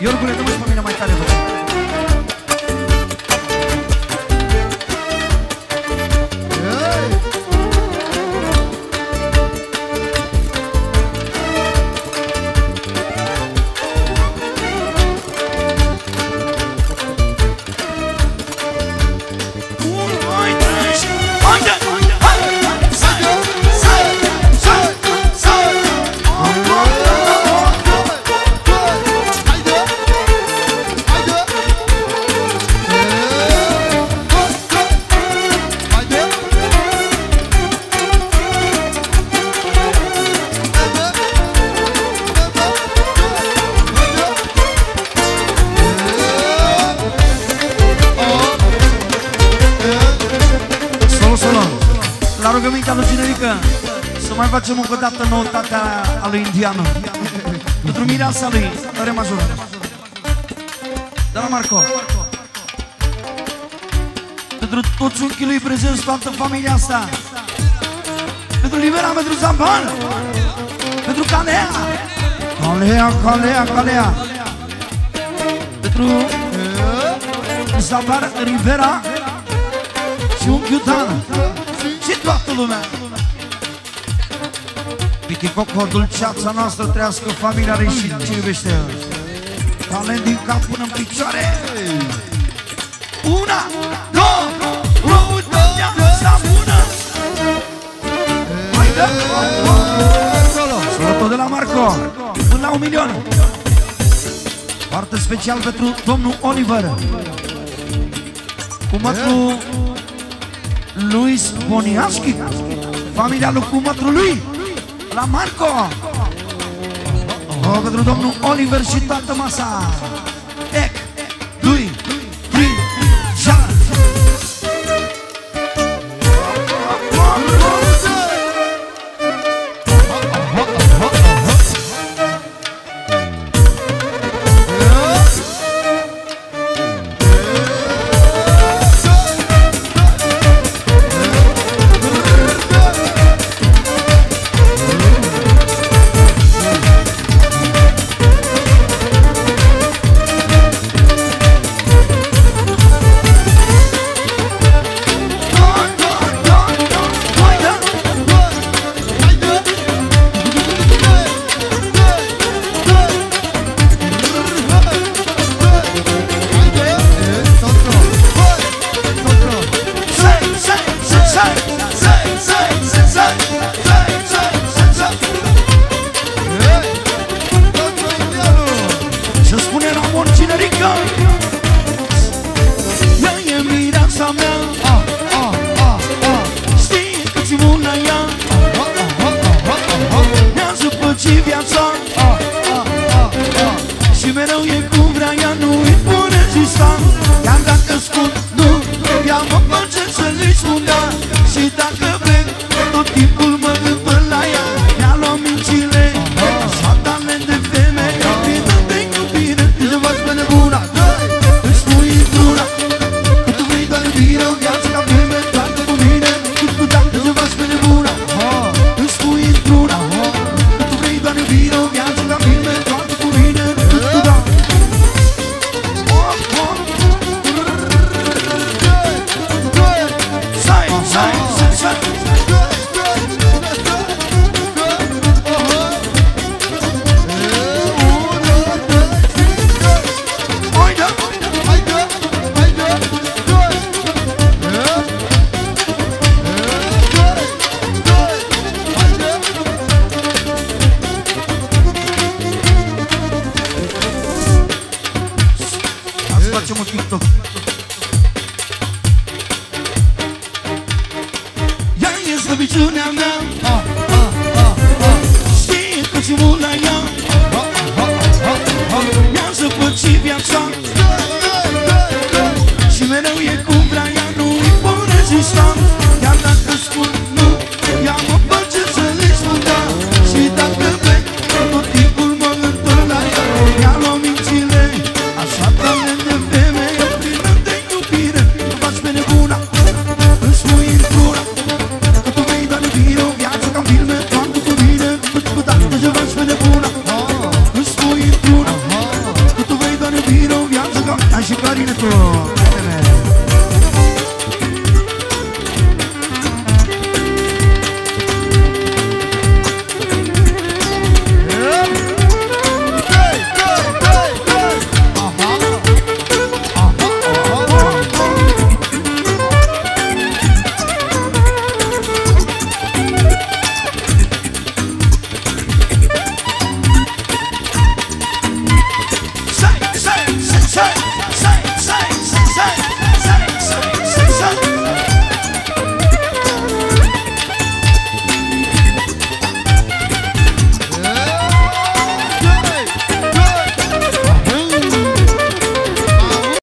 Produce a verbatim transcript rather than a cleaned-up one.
Iorgule, dă-mă și pe mine mai tare, bă. Facem încă o dată noutatea a lui Indianu pentru mireasa lui, re majoră. De la Marco. Pentru toți unchii lui prezenți, toată familia asta. Pentru Libera, pentru Zamban, pentru Calea, Calea, Calea, Calea. Pentru Zamban, Rivera și unchiul Dan și toată lumea. Pichicoco, dulceața noastră, trăiască familia și ce iubește. Talent din cap până în picioare. Una, două, uite, viața bună. Mai dă! Solotul de la Marco, până la un milion. Foarte special pentru domnul Oliver. Cu mătru Luis Boniaschi, familia lui cu mătru lui la Marco. O, pentru domnul Oliver și toată masa. Ec, doi, trei, șapte. Viața ca un film, toată cu mine, cu toată, să faci pe băiatul.